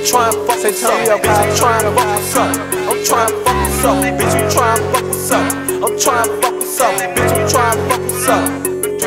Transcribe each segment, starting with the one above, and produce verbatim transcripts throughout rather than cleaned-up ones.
trying to fuck with something, bitch, I'm trying to fuck with something. I'm trying to fuck with something, bitch, I'm trying to fuck with something. I'm trying to fuck with something, bitch, I'm trying to fuck with something.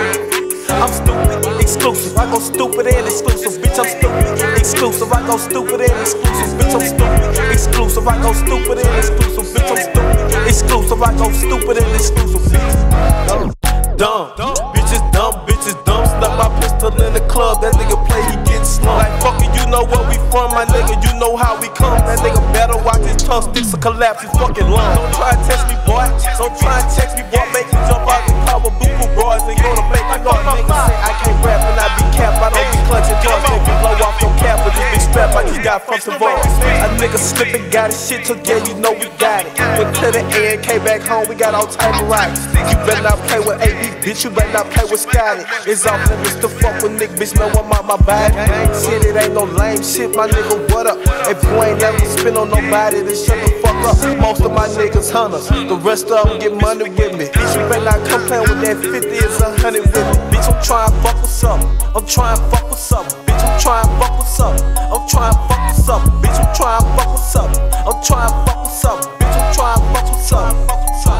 I'm stupid, exclusive, I go stupid and exclusive, bitch, I'm stupid, exclusive, I go stupid and exclusive, bitch, I'm stupid, exclusive, I go stupid and exclusive, bitch, I'm stupid, exclusive, I go stupid and exclusive, bitch. Dumb, bitches dumb, bitches dumb. Stuck my pistol in the club, that nigga play, he get slumped. Like fucking, you know where we from, my nigga, you know how we come. That nigga better watch his tongue sticks to collapse his fucking lung. Don't try to test me, boy. Don't try to text me, boy. Make me jump out the car with buku boys and go to make me go. Niggas say I can't rap and I be cap, I don't be clutching joints. Make me blow off your cap with this big strap I just got from Savon. A nigga slipping, got his shit took, yeah, you know we got it. Went to the A and came back home, we got all type of rocks. You better not play with A B, bitch, you better not play with Scotty. It's off limits to fuck with nigga, bitch, know I'm out my body. Shit, it ain't no lame shit, my nigga, what up? If you ain't never spin on nobody, then shut the fuck up. Most of my niggas hunters, the rest of them get money with me. Bitch, you better not come playing with that fifty, it's a hundred with me. Bitch, I'm trying to fuck with something. I'm trying to fuck with something. Bitch, I'm trying to fuck with something. I'm trying to fuck with something. Bitch, I'm trying to fuck with something. I'm trying to fuck with something. Bitch, I'm trying to fuck with something.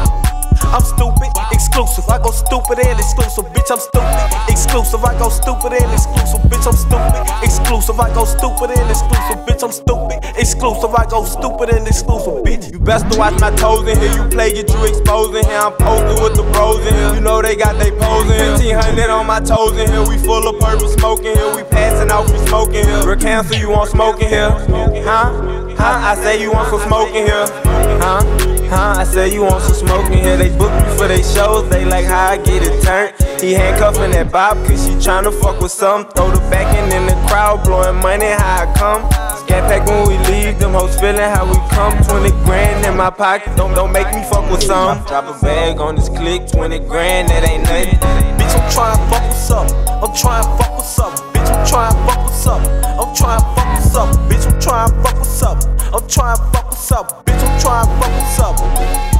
I'm stupid, exclusive, I go stupid and exclusive, bitch, I'm stupid, exclusive, I go stupid and exclusive, bitch, I'm stupid, exclusive, I go stupid and exclusive, bitch, I'm stupid, exclusive, I go stupid and exclusive, bitch. You best to watch my toes in here, you play, get you exposed in here, I'm posted with the bros in here, you know they got they pose in here, fifteen hundred on my toes in here, we full of purple smoking here, we passing out, we smoking here, we're cancel, you want smoking here, huh, huh, I say you want some smoking here, huh, huh, I say you want some smoking here, they book me for they shows, they like how I get it turned. He handcuffing that Bob cause she tryna fuck with some. Throw the back end in the crowd, blowing money how I come. Scat pack when we leave, them hoes feeling how we come. Twenty grand in my pocket, don't, don't make me fuck with some. Drop a bag on this click, twenty grand, that ain't nothing. Bitch, I'm trying to fuck with something. I'm trying to fuck with something. Bitch, I'm trying to fuck with something. I'm trying to fuck with something. Bitch, I'm trying to fuck with something. I'm trying to fuck with something. Bitch, I'm trying to fuck with something.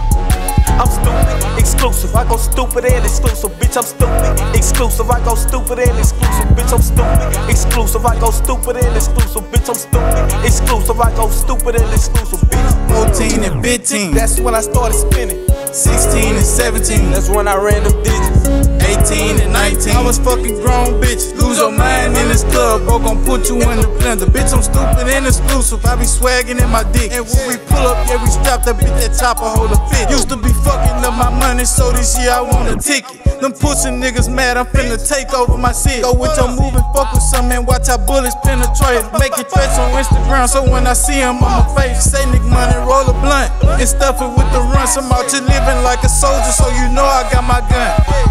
I'm stupid, exclusive, I go stupid and exclusive, bitch, I'm stupid, exclusive, I go stupid and exclusive, bitch, I'm stupid, exclusive, I go stupid and exclusive, bitch, I'm stupid, exclusive, I go stupid and exclusive, bitch. fourteen and fifteen, that's when I started spinning. sixteen and seventeen, that's when I ran them digits. eighteen and nineteen, I was fucking grown bitch. Lose your mind in this club, bro, gon' put you in the blender. Bitch, I'm stupid and exclusive, I be swagging in my dick. And when we pull up, yeah, we strap that bitch, that chopper hold a fit. Used to be fucking up my money, so this year I want a ticket. Them pussy niggas mad, I'm finna take over my city. Go with your move and fuck with some man, watch how bullets penetrate. Make it trace on Instagram, so when I see him on my face, say nigga money, roll a blunt, and stuff it with the runs. I'm out here living like a soldier, so you know I got my gun.